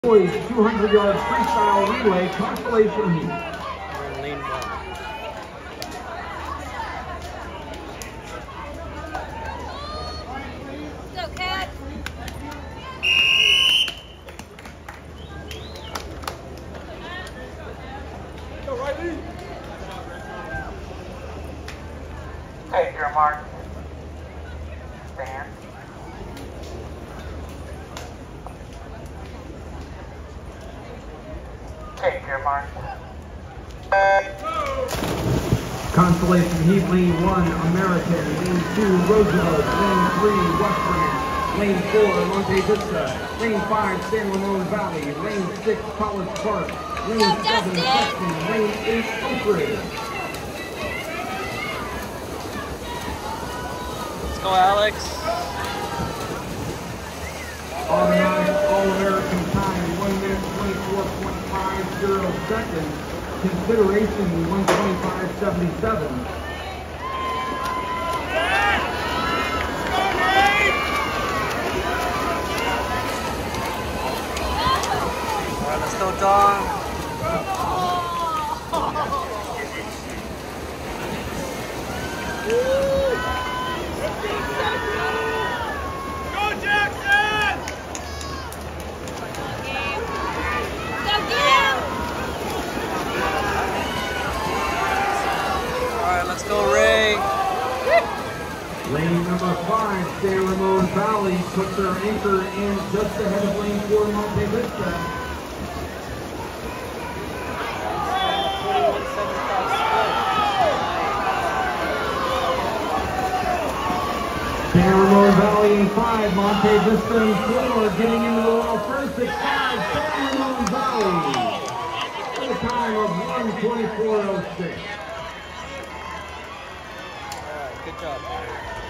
Boys 200-yard freestyle relay constellation heat. Lean one. Go, Cat. Go, Ryin. Take your mark. Stand. Take your mark. Constellation heat, lane 1, American, lane 2, Roosevelt, lane 3, Western, lane 4, Monte Vista, lane 5, San Ramon Valley, lane 6, College Park, lane 7, Preston, lane 8, Oak Ridge. Let's go, Alex. Automatic All-American time, 1 minute 24.50 seconds. Consideration 125.77. Alright, let's go, Don. Go Jackson! Go, get Alright, let's go, Ray. Lane number 5, San Ramon Valley, put their anchor in just ahead of lane 4, Monte Vista. San Ramon Valley in 5, Monte Vista in 4, getting into the wall first at 5, San Ramon Valley. At a time of 1:24.06. Alright, good job.